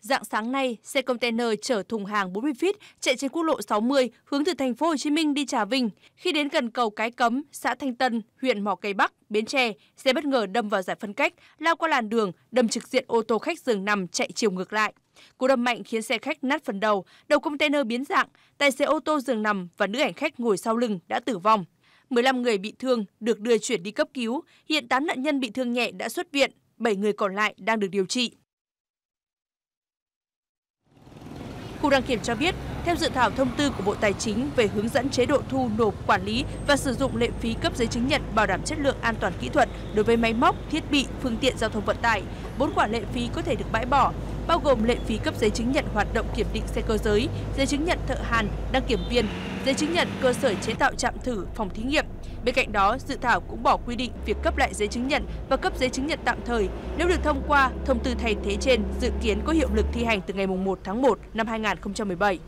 Rạng sáng nay, xe container chở thùng hàng 40 feet chạy trên quốc lộ 60 hướng từ thành phố Hồ Chí Minh đi Trà Vinh. Khi đến gần cầu Cái Cấm, xã Thanh Tân, huyện Mỏ Cày Bắc, Bến Tre, xe bất ngờ đâm vào giải phân cách, lao qua làn đường, đâm trực diện ô tô khách giường nằm chạy chiều ngược lại. Cú đâm mạnh khiến xe khách nát phần đầu container biến dạng, tài xế ô tô giường nằm và nữ hành khách ngồi sau lưng đã tử vong. 15 người bị thương được đưa chuyển đi cấp cứu, hiện 8 nạn nhân bị thương nhẹ đã xuất viện, 7 người còn lại đang được điều trị. Cục đăng kiểm cho biết, theo dự thảo thông tư của Bộ Tài chính về hướng dẫn chế độ thu nộp, quản lý và sử dụng lệ phí cấp giấy chứng nhận bảo đảm chất lượng an toàn kỹ thuật đối với máy móc, thiết bị, phương tiện giao thông vận tải, 4 khoản lệ phí có thể được bãi bỏ, bao gồm lệ phí cấp giấy chứng nhận hoạt động kiểm định xe cơ giới, giấy chứng nhận thợ hàn, đăng kiểm viên, giấy chứng nhận cơ sở chế tạo trạm thử, phòng thí nghiệm. Bên cạnh đó, dự thảo cũng bỏ quy định việc cấp lại giấy chứng nhận và cấp giấy chứng nhận tạm thời. Nếu được thông qua, thông tư thay thế trên dự kiến có hiệu lực thi hành từ ngày 1 tháng 1 năm 2017.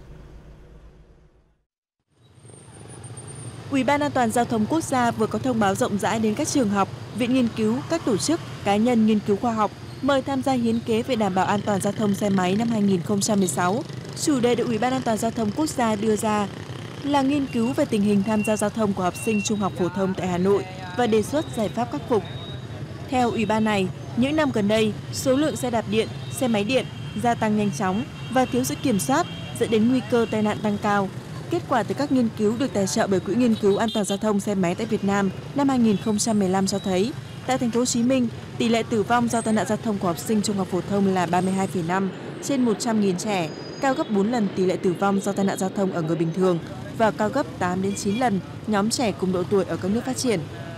Ủy ban An toàn giao thông quốc gia vừa có thông báo rộng rãi đến các trường học, viện nghiên cứu, các tổ chức, cá nhân nghiên cứu khoa học mời tham gia hiến kế về đảm bảo an toàn giao thông xe máy năm 2016. Chủ đề được Ủy ban An toàn giao thông quốc gia đưa ra là nghiên cứu về tình hình tham gia giao thông của học sinh trung học phổ thông tại Hà Nội và đề xuất giải pháp khắc phục. Theo Ủy ban này, những năm gần đây, số lượng xe đạp điện, xe máy điện gia tăng nhanh chóng và thiếu sự kiểm soát dẫn đến nguy cơ tai nạn tăng cao. Kết quả từ các nghiên cứu được tài trợ bởi Quỹ nghiên cứu an toàn giao thông xe máy tại Việt Nam năm 2015 cho thấy, tại thành phố Hồ Chí Minh, tỷ lệ tử vong do tai nạn giao thông của học sinh trung học phổ thông là 32,5 trên 100.000 trẻ, cao gấp 4 lần tỷ lệ tử vong do tai nạn giao thông ở người bình thường và cao gấp 8 đến 9 lần nhóm trẻ cùng độ tuổi ở các nước phát triển.